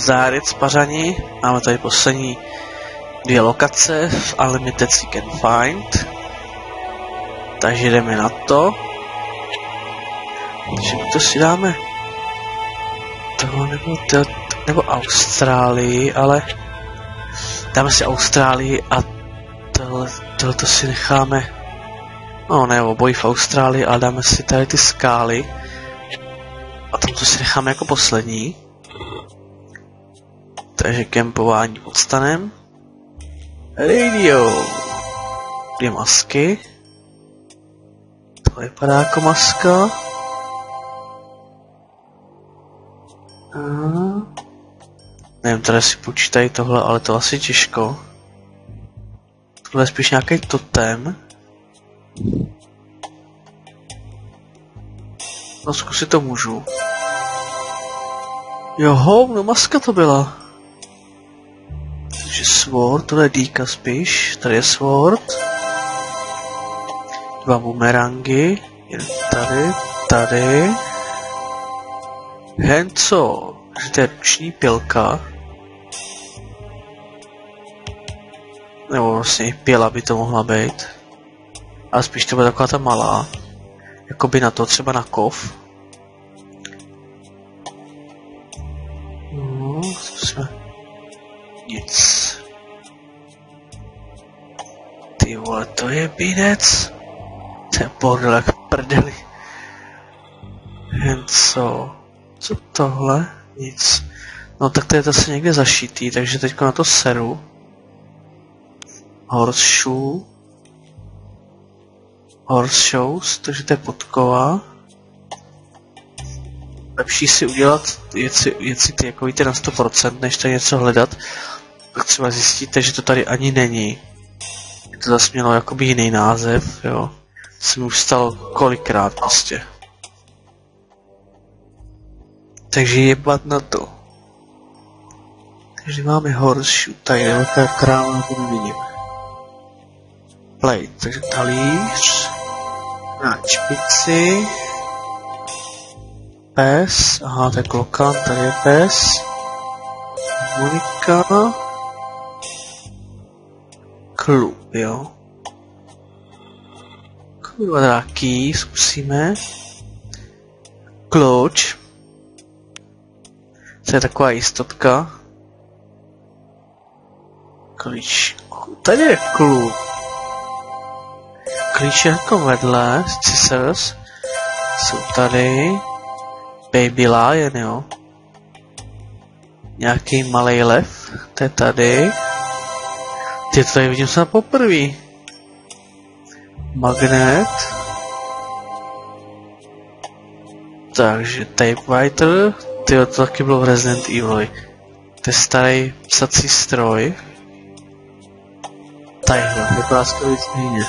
Nazdár, spařani. Máme tady poslední 2 lokace v Unlimited Seek and Find. Takže jdeme na to. Takže to si dáme toho nebo Austrálii, ale dáme si Austrálii a tohle si necháme. No ne, obojí v Austrálii, ale dáme si tady ty skály. A tamto si necháme jako poslední. Takže kempování pod stanem. Radio. 2 masky. To vypadá jako maska. Nevím, tady si počítají tohle, ale to asi těžko. Tohle je spíš nějaký totem. No zkusit to můžu. Jo, no maska to byla. Takže sword, tohle je dýka spíš. Tady je sword. 2 bumerangy. Jeden tady. Henco. Takže to je ruční pilka. Nebo vlastně pěla by to mohla být. Ale spíš to bude taková ta malá. Jakoby na to, třeba na kov. No, zkusíme. Nic. Ty vole, to je binec. To je bordel jak prdeli. Jen co tohle? Nic. No tak to je zase někde zašitý, takže teďko na to seru. Horse shows, takže to je podkova. Lepší si udělat věci ty jako víte na 100%, než tady něco hledat. Tak třeba zjistíte, že to tady ani není. To zase mělo jakoby jiný název, jo. To se mi už stalo kolikrát prostě. Takže jebat na to. Takže máme horse shoe, tady je velká kráva, to nevidím. Plate, takže talíř. Na špici. Pes, aha, to je klokan, tady je pes. Monika. Klub, jo. Kvadráky, zkusíme. Kloč. To je taková jistotka. Klíč. Tady je klub. Klíč je jako vedle. Scissors. Jsou tady. Baby lion, jo. Nějaký malej lev. To je tady. Ty to tady vidím se na poprvé. Magnet. Takže typewriter. Tyjo, to taky bylo v Resident Evil. To je starý psací stroj. Tadyhle, vypadá skoro stejně.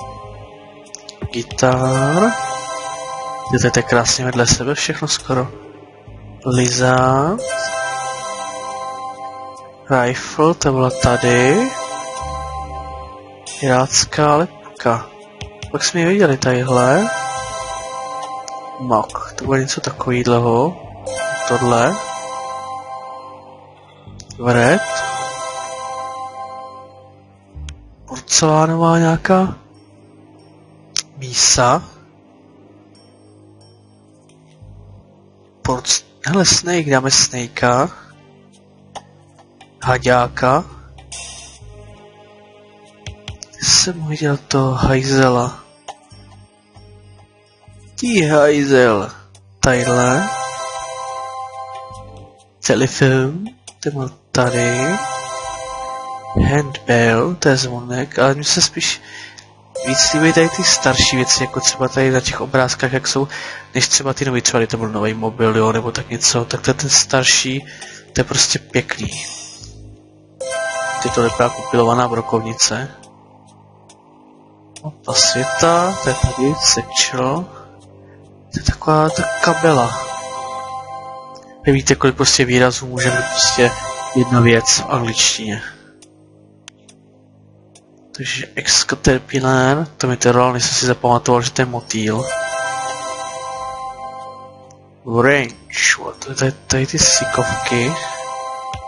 Gitar. To je krásně vedle sebe všechno skoro. Lizard. Rifle, to byla tady. Pirátská lepka. Pak jsme ji viděli tadyhle. Mok, to bylo něco takovýhleho. Tohle. Vred. Porcelánová nějaká mísa. Hele, snake, dáme snakea. Haďáka. Jsem viděl to hajzela. Ty hajzel. Tadyhle. Telefon. To byl tady. Handbell, to je zvonek, ale mně se spíš víc líbí tady ty starší věci, jako třeba tady na těch obrázkách, jak jsou, než třeba ty nový, třeba to byl nový mobil, jo, nebo tak něco, tak to je ten starší, to je prostě pěkný. Je to vypadá jako pilovaná brokovnice. Mapa světa, to je tady, sečo. To je taková ta kabela. Vy víte, kolik prostě výrazů může být prostě jedna věc v angličtině. Takže Ex-Caterpillar, to mi to reálně jsem si zapamatoval, že to je motýl. Range, tady ty sikovky.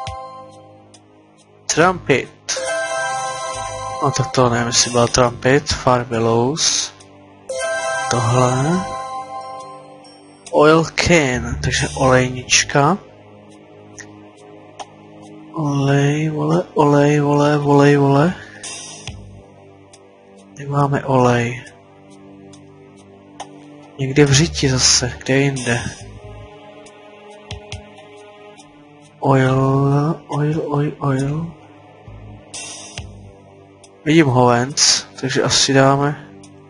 Trumpet. No tak to nevím, jestli byl Trumpet, Far Billows. Tohle. Oil can, takže olejnička. Olej, vole. Kde máme olej? Někde v řiti zase, kde jinde? Oil. Vidím hovenc, takže asi dáme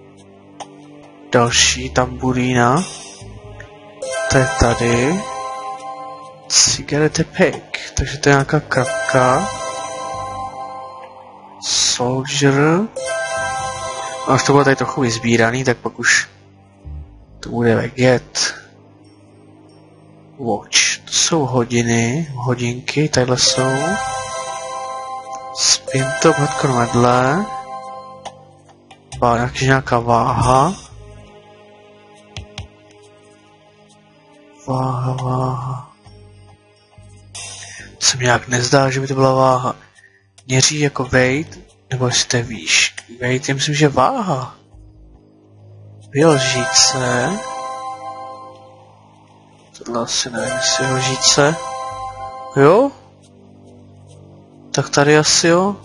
další tamburína. To je tady. Cigarette pack, takže to je nějaká krapka. Soldier. A až to bude tady trochu vyzbíraný, tak pak už to bude get. Watch. To jsou hodiny, hodinky, tadyhle jsou. Spin to hodko medle. Nějaká váha. Váha. Se mi nějak nezdá, že by to byla váha. Měří jako weight, nebo jestli to je výš. Weight, já myslím, že váha. Vyložíce. Tohle asi nevím, jestli je lžíce. Jo? Tak tady asi jo.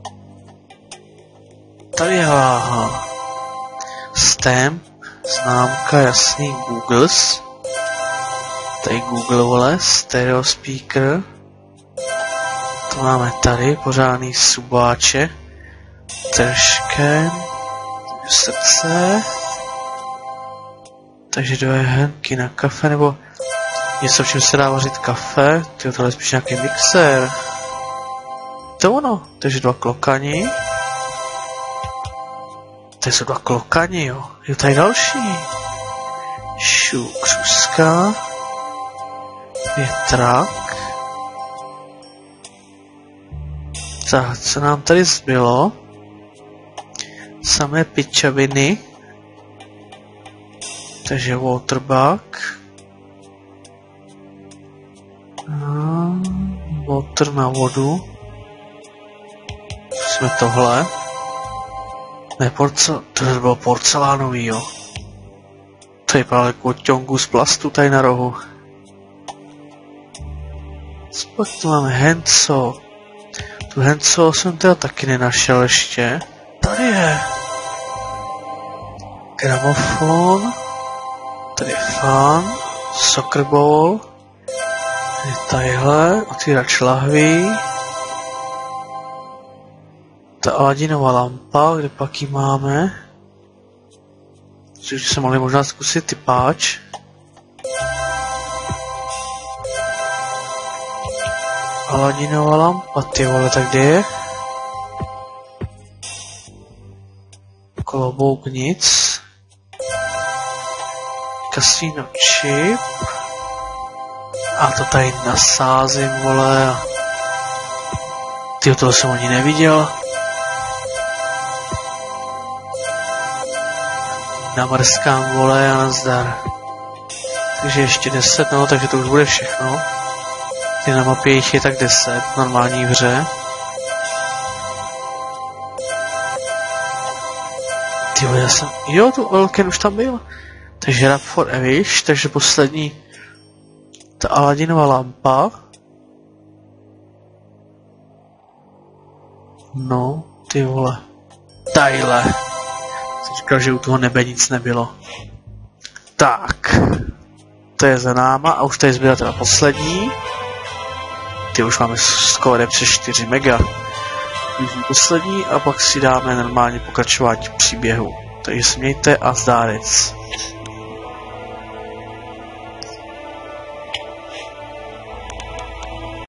Tady je váha. Stamp, známka, jasný, Googles. Tady Google, vole, stereo speaker. To máme tady, pořádný subáče. Tršken. Srdce. Takže dvě hrnky na kafe, nebo něco, v čem se dá vařit kafe. Tyjo, tohle je spíš nějaký mixér. To ono, takže 2 klokani. To jsou 2 klokani, jo. Jo, tady další. Křuska. Větrak. Tak, co nám tady zbylo? Samé pičoviny. Takže waterback. Water na vodu. Jsme tohle. Ne, to bylo porcelánový, jo. To je právě jako ťongu z plastu tady na rohu. Pak tu máme Henco. Tu Henco jsem teda taky nenašel ještě. Tady je. Gramofon. Tady je fan. Soccer ball. Tady je tadyhle. Otvírač lahví. Ta Aladinová lampa, kde pak ji máme. Což se mohli možná zkusit typáč. Aladinová lampa, ty vole, tak kde je? Klobouk nic. Casino chip. A to tady nasázím, vole. Tyjo, toho jsem ani neviděl. Namrskám, vole, a nazdar. Takže ještě 10, no, takže to už bude všechno. Ty na mapě jich je tak 10, normální hře. Tyjo, já jsem... Jo, tu Elken už tam byl. Takže Rap for a Wish, takže poslední... Ta Aladinová lampa. No, ty vole. Tadyhle. Jsem říkal, že u toho nebe nic nebylo. Tak. To je za náma a už tady zbyla teda poslední. Ty už máme skoro přes 4 mega. Poslední a pak si dáme normálně pokračování příběhu. Takže se mějte a zdárec.